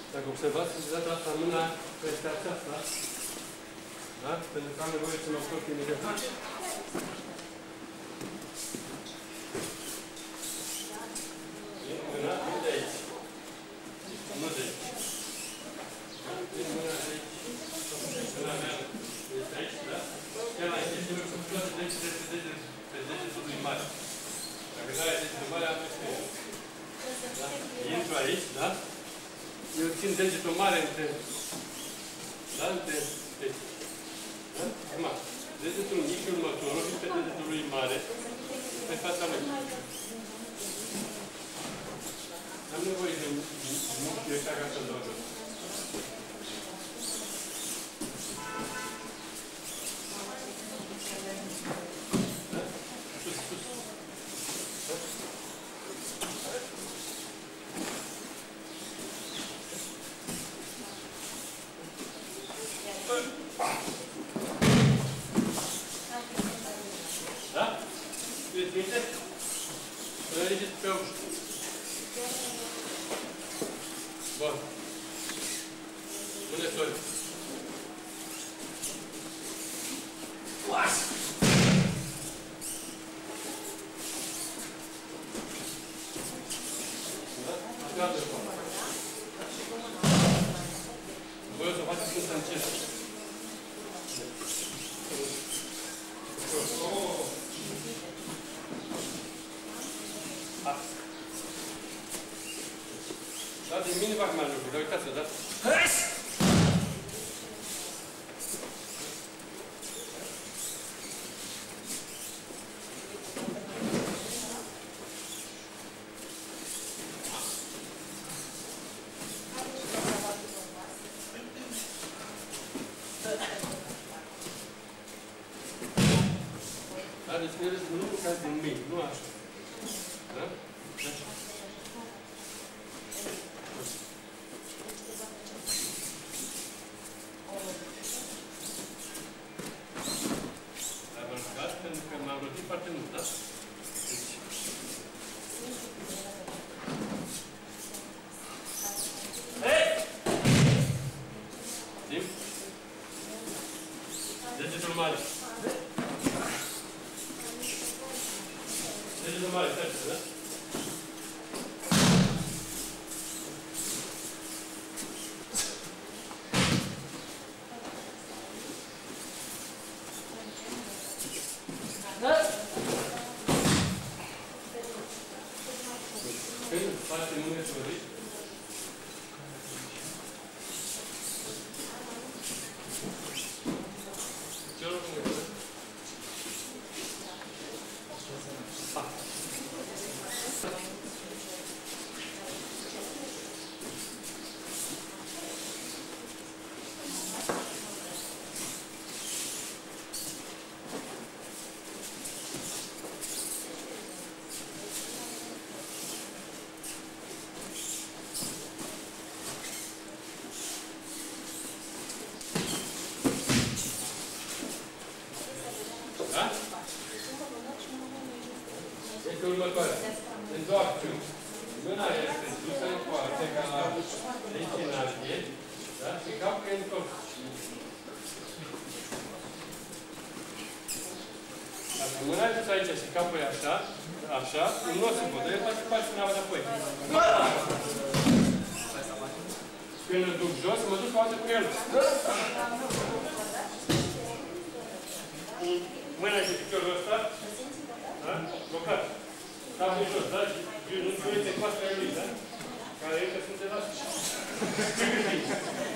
Dacă observați, de data asta mâna peste aceasta, da? Pentru că am nevoie să mă scot imediat. Mâna de aici. Nu de aici. Mâna de aici. Mâna mea este aici, da? Chiar la aici, trebuie să plătă pe degetul lui mare. Dacă nu ai degetul mare, am peste el. Intru aici, da? Eu țin degetul mare între... Da? Între... Deci. Da? Acum, degetul mic, următorul, și pe degetul lui mare, pe fața lui. Am nevoie de mușchi ăștia ca să-l dau jos. Da? Sus, sus. Da? Veți minte? Să ridiți pe ușă. Bun. Unde sori? Uași! Da? Așa de acolo. Voi o să faceți când să începe. Da, din mine fac mai lucruri, dar uitați-o, da? Da, deci vedeți, nu lucrați din mâini, nu așa. Da? Așa. Am aruncat pentru că m-am rotit foarte mult, da? Deci. Hei! Sim? Degetul mare. Degetul mare, stai, da? Când faci mâine sorit, ce rog mâine? Da? Este următoarea. În două acțiuni. Mâna este dusă în coarte, ca la destinație, da? Și capul e întors. Dacă mâna e dusă aici și capul e așa, așa, nu o să poate, el face pași până înapoi. Când îl duc jos, mă duc față cu el. Mâna și piciorul ăsta, da? Blocat. Capul jos, da? Și nu-ți uite coasta lui, da? Care încă sunt de la...